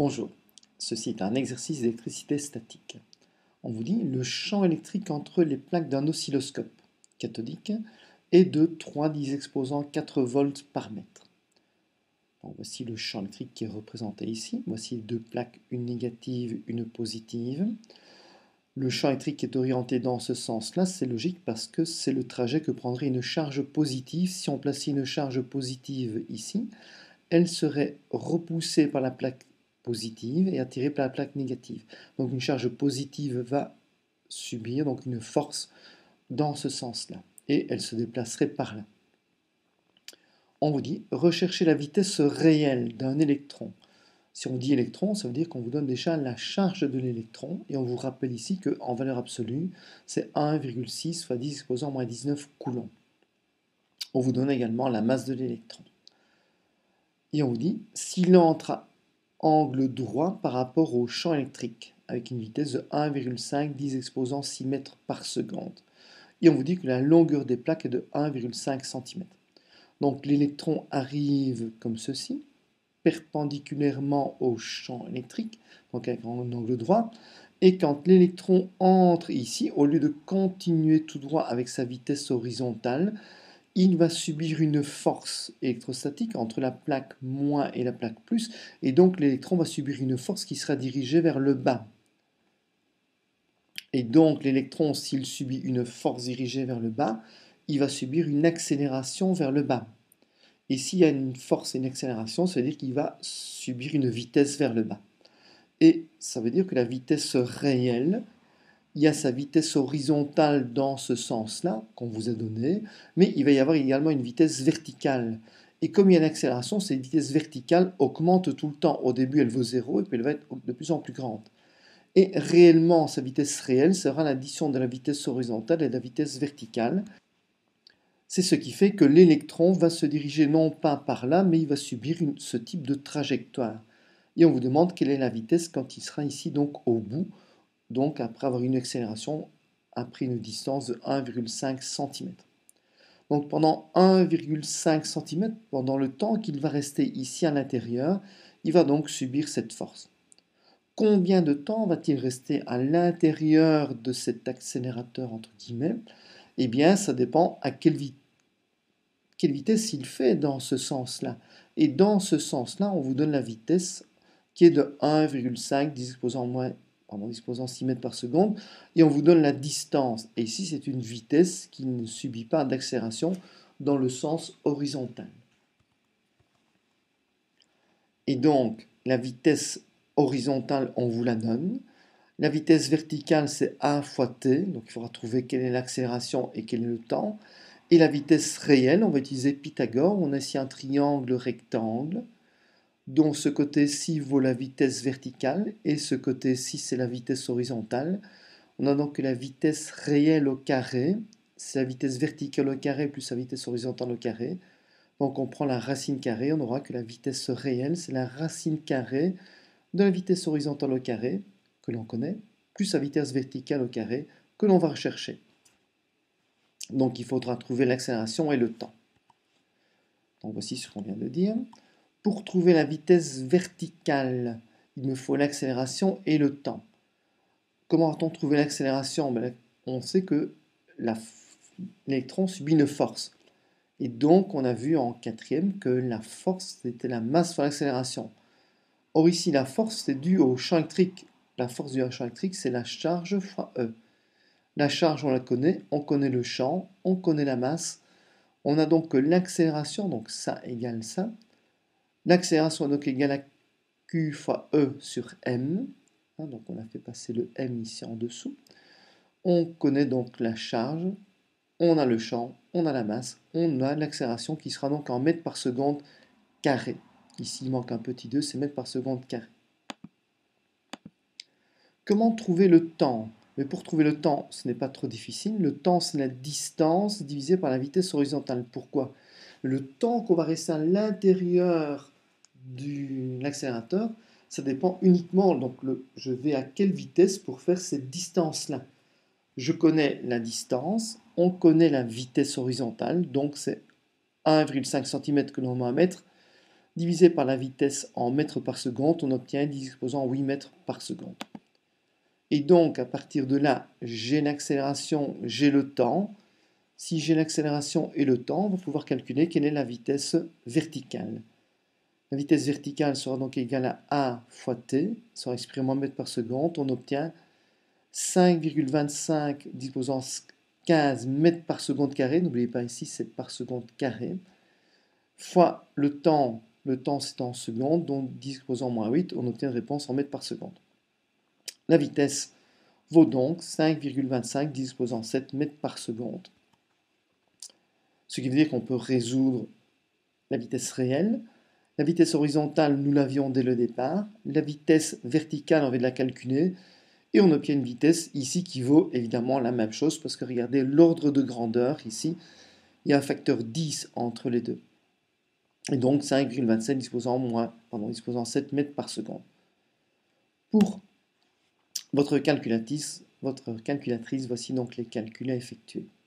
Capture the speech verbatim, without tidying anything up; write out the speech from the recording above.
Bonjour, ceci est un exercice d'électricité statique. On vous dit le champ électrique entre les plaques d'un oscilloscope cathodique est de trois dix exposant quatre volts par mètre. Bon, voici le champ électrique qui est représenté ici. Voici deux plaques, une négative, une positive. Le champ électrique est orienté dans ce sens-là, c'est logique parce que c'est le trajet que prendrait une charge positive. Si on plaçait une charge positive ici, elle serait repoussée par la plaque positive et attirée par la plaque négative. Donc une charge positive va subir donc une force dans ce sens-là et elle se déplacerait par là. On vous dit recherchez la vitesse réelle d'un électron. Si on dit électron, ça veut dire qu'on vous donne déjà la charge de l'électron et on vous rappelle ici qu'en valeur absolue, c'est un virgule six fois dix exposant moins dix-neuf coulombs. On vous donne également la masse de l'électron. Et on vous dit s'il entre à angle droit par rapport au champ électrique avec une vitesse de un virgule cinq dix exposant six mètres par seconde. Et on vous dit que la longueur des plaques est de un virgule cinq centimètres. Donc l'électron arrive comme ceci, perpendiculairement au champ électrique, donc avec un angle droit. Et quand l'électron entre ici, au lieu de continuer tout droit avec sa vitesse horizontale, il va subir une force électrostatique entre la plaque moins et la plaque plus, et donc l'électron va subir une force qui sera dirigée vers le bas. Et donc l'électron, s'il subit une force dirigée vers le bas, il va subir une accélération vers le bas. Et s'il y a une force et une accélération, ça veut dire qu'il va subir une vitesse vers le bas. Et ça veut dire que la vitesse réelle, il y a sa vitesse horizontale dans ce sens-là, qu'on vous a donné, mais il va y avoir également une vitesse verticale. Et comme il y a une accélération, cette vitesse verticale augmente tout le temps. Au début, elle vaut zéro, et puis elle va être de plus en plus grande. Et réellement, sa vitesse réelle sera l'addition de la vitesse horizontale et de la vitesse verticale. C'est ce qui fait que l'électron va se diriger non pas par là, mais il va subir une, ce type de trajectoire. Et on vous demande quelle est la vitesse quand il sera ici, donc au bout, donc après avoir une accélération, après une distance de un virgule cinq centimètres. Donc pendant un virgule cinq centimètres, pendant le temps qu'il va rester ici à l'intérieur, il va donc subir cette force. Combien de temps va-t-il rester à l'intérieur de cet accélérateur, entre guillemets? Eh bien, ça dépend à quelle vitesse quelle vitesse il fait dans ce sens-là. Et dans ce sens-là, on vous donne la vitesse qui est de un virgule cinq dix exposant moins, pardon, dix exposant six mètres par seconde, et on vous donne la distance. Et ici, c'est une vitesse qui ne subit pas d'accélération dans le sens horizontal. Et donc, la vitesse horizontale, on vous la donne. La vitesse verticale, c'est a fois t, donc il faudra trouver quelle est l'accélération et quel est le temps. Et la vitesse réelle, on va utiliser Pythagore. On a ici un triangle rectangle, dont ce côté-ci vaut la vitesse verticale, et ce côté-ci, c'est la vitesse horizontale. On a donc que la vitesse réelle au carré, c'est la vitesse verticale au carré plus la vitesse horizontale au carré. Donc on prend la racine carrée, on aura que la vitesse réelle, c'est la racine carrée de la vitesse horizontale au carré, que l'on connaît, plus la vitesse verticale au carré, que l'on va rechercher. Donc il faudra trouver l'accélération et le temps. Donc voici ce qu'on vient de dire. Pour trouver la vitesse verticale, il me faut l'accélération et le temps. Comment va-t-on trouver l'accélération? Ben, on sait que l'électron subit une force. Et donc on a vu en quatrième que la force c'était la masse fois l'accélération. Or ici la force c'est due au champ électrique. La force due au champ électrique c'est la charge fois E. La charge, on la connaît, on connaît le champ, on connaît la masse. On a donc que l'accélération, donc ça égale ça. L'accélération est donc égale à Q fois E sur M. Hein, donc on a fait passer le M ici en dessous. On connaît donc la charge, on a le champ, on a la masse, on a l'accélération qui sera donc en mètres par seconde carré. Ici, il manque un petit deux, c'est mètres par seconde carré. Comment trouver le temps? Mais pour trouver le temps, ce n'est pas trop difficile. Le temps, c'est la distance divisée par la vitesse horizontale. Pourquoi? Le temps qu'on va rester à l'intérieur de l'accélérateur, ça dépend uniquement, donc le, je vais à quelle vitesse pour faire cette distance-là. Je connais la distance, on connaît la vitesse horizontale, donc c'est un virgule cinq centimètres que l'on va mettre. divisé par la vitesse en mètres par seconde, on obtient dix exposant huit mètres par seconde. Et donc, à partir de là, j'ai l'accélération, j'ai le temps. Si j'ai l'accélération et le temps, on va pouvoir calculer quelle est la vitesse verticale. La vitesse verticale sera donc égale à A fois t, sera exprimée en mètres par seconde. On obtient cinq virgule vingt-cinq disposant quinze mètres par seconde carré, n'oubliez pas ici c'est par seconde carré, fois le temps, le temps c'est en secondes, donc dix exposant moins huit, on obtient une réponse en mètres par seconde. La vitesse vaut donc cinq virgule vingt-cinq dix exposant sept mètres par seconde. Ce qui veut dire qu'on peut résoudre la vitesse réelle. La vitesse horizontale, nous l'avions dès le départ. La vitesse verticale, on va la calculer. Et on obtient une vitesse ici qui vaut évidemment la même chose, parce que regardez l'ordre de grandeur ici, il y a un facteur dix entre les deux. Et donc cinq virgule vingt-sept disposant, moins, pardon, disposant sept mètres par seconde. Pour votre calculatrice, votre calculatrice, voici donc les calculs à effectuer.